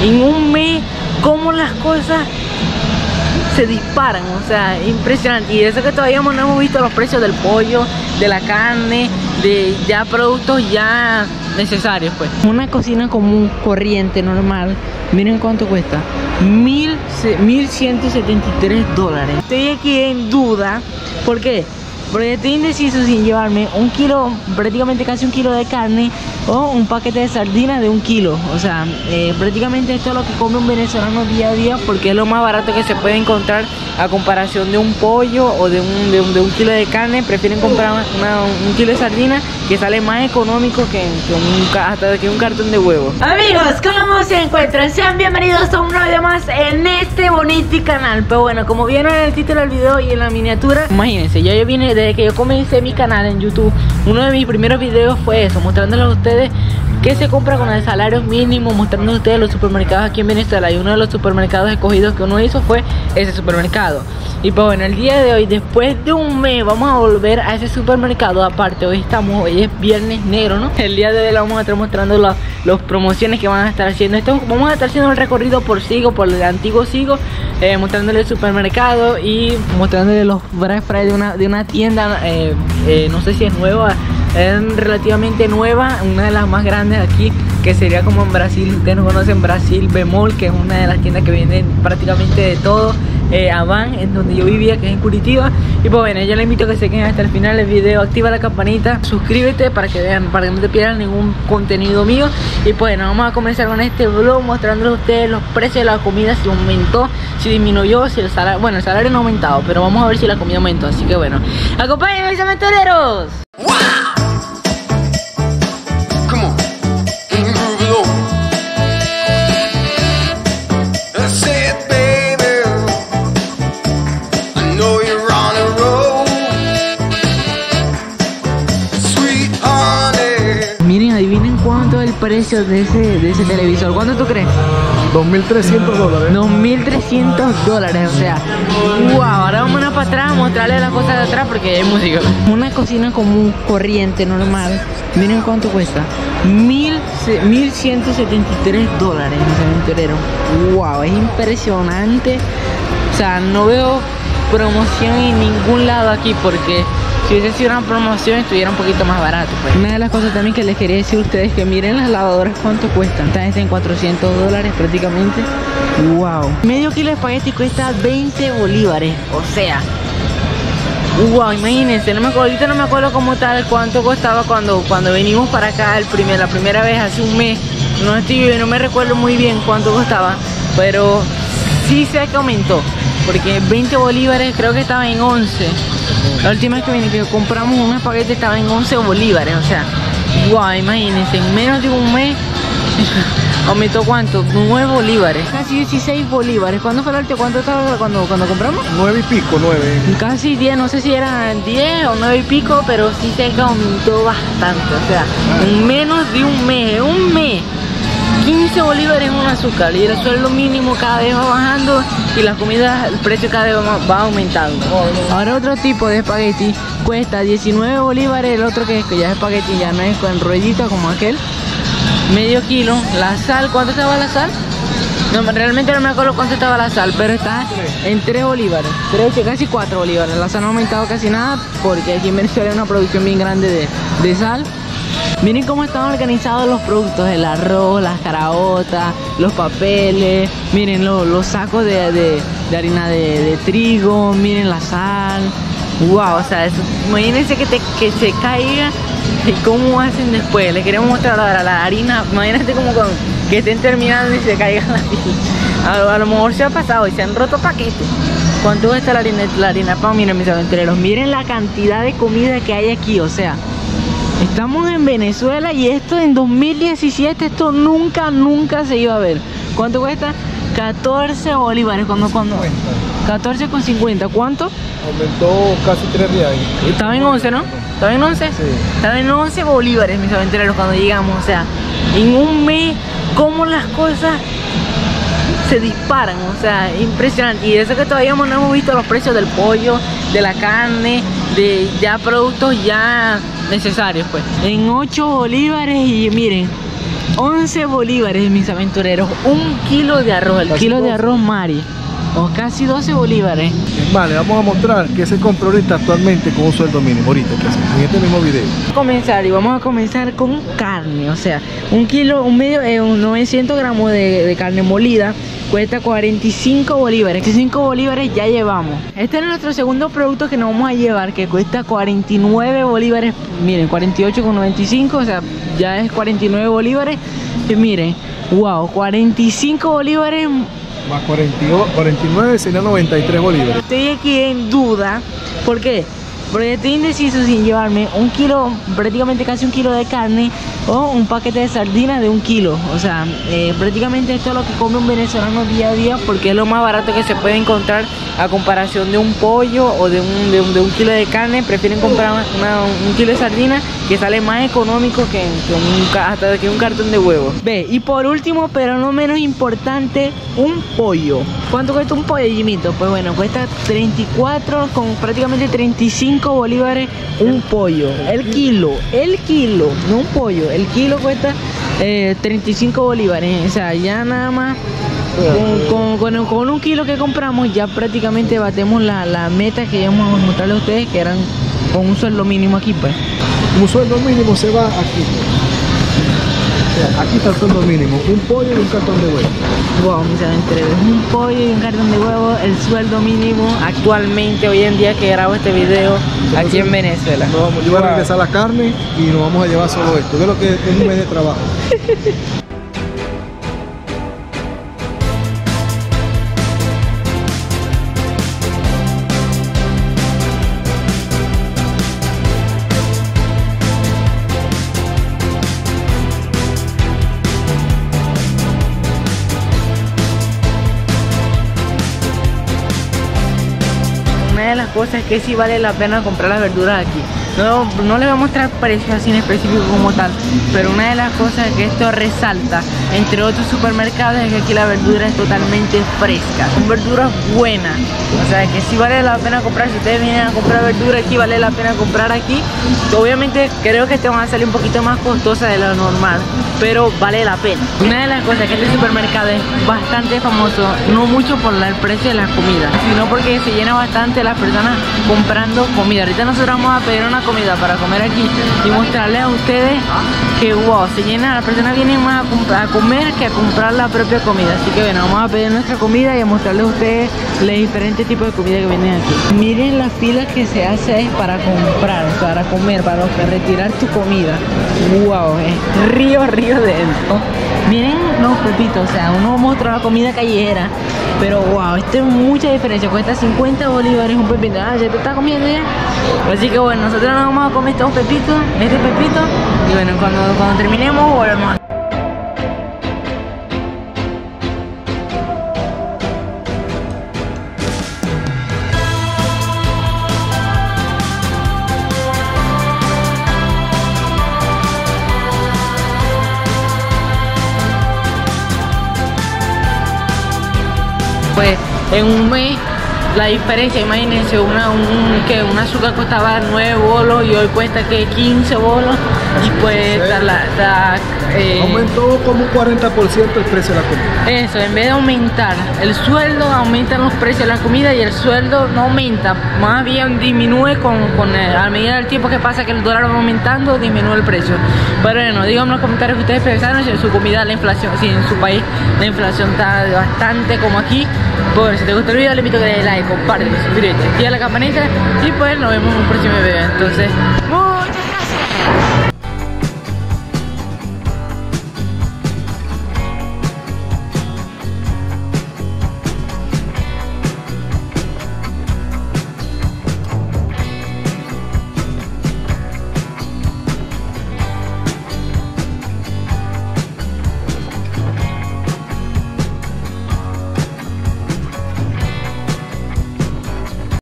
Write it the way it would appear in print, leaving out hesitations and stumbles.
en un mes cómo las cosas se disparan, o sea, impresionante. Y eso que todavía no hemos visto los precios del pollo, de la carne, de ya productos ya necesarios, pues. Una cocina común, corriente, normal, miren cuánto cuesta. 1173 dólares. Estoy aquí en duda. ¿Por qué? Porque estoy indeciso sin llevarme un kilo, prácticamente casi un kilo de carne, o un paquete de sardinas de 1 kilo. O sea, prácticamente esto es lo que come un venezolano día a día, porque es lo más barato que se puede encontrar a comparación de un pollo o de un kilo de carne. Prefieren comprar un kilo de sardinas, que sale más económico hasta que un cartón de huevos. Amigos, ¿cómo se encuentran? Sean bienvenidos a un nuevo video más en este bonito canal. Pero bueno, como vieron en el título del video y en la miniatura, imagínense, yo vine desde que yo comencé mi canal en YouTube. Uno de mis primeros videos fue eso, mostrándoles a ustedes qué se compra con el salario mínimo, mostrándoles a ustedes los supermercados aquí en Venezuela. Y uno de los supermercados escogidos que uno hizo fue ese supermercado. Y pues bueno, el día de hoy, después de un mes, vamos a volver a ese supermercado. Aparte, hoy es viernes negro, ¿no? El día de hoy le vamos a estar mostrando las promociones que van a estar haciendo. Vamos a estar haciendo el recorrido por Sigo, por el antiguo Sigo, mostrándole el supermercado y mostrándole los Black Friday de una tienda, no sé si es nueva, es relativamente nueva, una de las más grandes aquí, que sería como en Brasil. Ustedes no conocen Brasil Bemol, que es una de las tiendas que venden prácticamente de todo. Avan, en donde yo vivía, que es en Curitiba. Y pues bueno, yo les invito a que se queden hasta el final del video, activa la campanita, suscríbete para que vean, para que no te pierdan ningún contenido mío. Y pues bueno, vamos a comenzar con este vlog mostrándoles a ustedes los precios de la comida, si aumentó, si disminuyó, si el salario, bueno, el salario no ha aumentado, pero vamos a ver si la comida aumentó. Así que bueno, acompáñenme, mis aventureros. Miren, adivinen cuánto es el precio de ese televisor. ¿Cuánto tú crees? $2.300. $2.300, o sea, wow. Ahora vamos para atrás a mostrarles las cosas de atrás porque hay música. Una cocina común, corriente, normal, miren cuánto cuesta. 1173 dólares, mis aventureros. Wow, es impresionante. O sea, no veo promoción en ningún lado aquí, porque si hubiese sido una promoción estuviera un poquito más barato, pues. Una de las cosas también que les quería decir a ustedes, que miren las lavadoras cuánto cuestan. Están en $400 prácticamente. Wow. Medio kilo de espagueti cuesta 20 bolívares. O sea, wow, imagínense. Ahorita no me acuerdo como tal cuánto costaba cuando venimos para acá la primera vez hace un mes. No me recuerdo muy bien cuánto costaba, pero sí sé que aumentó, porque 20 bolívares creo que estaba en 11. La última vez que compramos un espagueti estaba en 11 bolívares, o sea, wow, imagínense, en menos de un mes aumentó. ¿Cuánto? 9 bolívares, casi 16 bolívares. ¿Cuándo fue la última? ¿Cuánto estaba cuando compramos? 9 y pico, 9. Casi 10, no sé si eran 10 o 9 y pico, pero sí sé que aumentó bastante, o sea, en menos de un mes, 15 bolívares en un azúcar, y el sueldo mínimo cada vez va bajando y la comida, el precio cada vez va aumentando. Ahora otro tipo de espagueti cuesta 19 bolívares, el otro que ya es espagueti, ya no es con ruedita como aquel, medio kilo. La sal, ¿cuánto estaba la sal? No, realmente no me acuerdo cuánto estaba la sal, pero está en 3 bolívares, casi 4 bolívares. La sal no ha aumentado casi nada, porque aquí en Venezuela hay una producción bien grande de sal. Miren cómo están organizados los productos: el arroz, las caraotas, los papeles. Miren los sacos de harina de trigo. Miren la sal. Wow, o sea, imagínense que se caiga. ¿Y cómo hacen después? Les queremos mostrar ahora la harina. Imagínate como que estén terminando y se caiga la harina. A lo mejor se ha pasado y se han roto paquetes. ¿Cuánto cuesta la harina pan? Miren, mis aventureros, miren la cantidad de comida que hay aquí. O sea, estamos en Venezuela y esto en 2017, esto nunca se iba a ver. ¿Cuánto cuesta? 14 bolívares. ¿Cuándo? 14,50. ¿Cuánto? Aumentó casi 3 reales. Estaba en 11, ¿no? ¿Estaba en 11? Sí. Estaba en 11 bolívares, mis aventureros, cuando llegamos. O sea, en un mes, cómo las cosas se disparan, o sea, impresionante. Y eso que todavía no hemos visto los precios del pollo, de la carne, de ya productos ya necesarios, pues. En 8 bolívares, y miren, 11 bolívares, mis aventureros. Un kilo de arroz, el Casi kilo de 12. arroz Mari. O casi 12 bolívares. Vale, vamos a mostrar qué se compra ahorita actualmente con un sueldo mínimo. Ahorita, en este mismo video. Vamos a comenzar con carne, o sea, un kilo, un 900 gramos de carne molida cuesta 45 bolívares. 45 bolívares ya llevamos. Este es nuestro segundo producto que nos vamos a llevar, que cuesta 49 bolívares. Miren, 48,95, o sea, ya es 49 bolívares. Y miren, wow, 45 bolívares. Más 49 serían 93 bolívares. Estoy aquí en duda. ¿Por qué? Porque estoy indeciso sin llevarme un kilo, prácticamente casi un kilo de carne o un paquete de sardinas de un kilo. O sea, prácticamente esto es lo que come un venezolano día a día, porque es lo más barato que se puede encontrar a comparación de un pollo o de un kilo de carne. Prefieren comprar un kilo de sardinas, que sale más económico hasta que un cartón de huevos. Ve, y por último, pero no menos importante, un pollo. ¿Cuánto cuesta un pollo, Jimito? Pues bueno, cuesta 34 con prácticamente 35 bolívares un pollo. El kilo, no un pollo. El kilo cuesta 35 bolívares. O sea, ya nada más con un kilo que compramos ya prácticamente batemos la meta que íbamos a mostrarle a ustedes, que eran con un sueldo mínimo aquí, pues. Un sueldo mínimo se va aquí. O sea, aquí está el sueldo mínimo. Un pollo y un cartón de huevo. Wow, mis aventureros, un pollo y un cartón de huevo, el sueldo mínimo actualmente, hoy en día que grabo este video aquí en Venezuela. Nos vamos a llevar a regresar la carne y nos vamos a llevar solo esto. Ve lo que es un mes de trabajo. Una de las cosas que sí vale la pena comprar las verduras aquí. No les voy a mostrar precios así en específico como tal, pero una de las cosas que esto resalta entre otros supermercados es que aquí la verdura es totalmente fresca, son verduras buenas, o sea que sí vale la pena comprar. Si ustedes vienen a comprar verdura aquí, vale la pena comprar aquí. Obviamente creo que te van a salir un poquito más costosa de lo normal, pero vale la pena. Una de las cosas que este supermercado es bastante famoso, no mucho por el precio de las comidas, sino porque se llena bastante las personas comprando comida. Ahorita nosotros vamos a pedir una comida para comer aquí y mostrarles a ustedes que wow, se llena, las personas vienen más a comer que a comprar la propia comida. Así que bueno, vamos a pedir nuestra comida y a mostrarles a ustedes los diferentes tipos de comida que vienen aquí. Miren las filas que se hace para comprar, para comer, para retirar tu comida. Wow, es río de esto. Miren los pepitos, o sea, uno muestra la comida callejera, pero wow, esto es mucha diferencia. Cuesta 50 bolívares un pepito. Ah, ya te está comiendo ya. Así que bueno, nosotros nos vamos a comer estos pepitos, este pepito, y bueno, cuando terminemos volvemos. Pues en un mes la diferencia, imagínense, un azúcar costaba 9 bolos y hoy cuesta que 15 bolos. Y pues aumentó como un 40% el precio de la comida. eso, en vez de aumentar el sueldo, aumentan los precios de la comida, y el sueldo no aumenta, más bien disminuye a medida del tiempo que pasa, que el dólar va aumentando, disminuye el precio. Pero bueno, díganme en los comentarios que ustedes pensaron, si en su comida la inflación, si en su país la inflación está bastante como aquí. Pues si te gustó el video, le invito a que le des like, comparte, suscríbete, activa la campanita y pues nos vemos en un próximo video. Entonces, muchas gracias.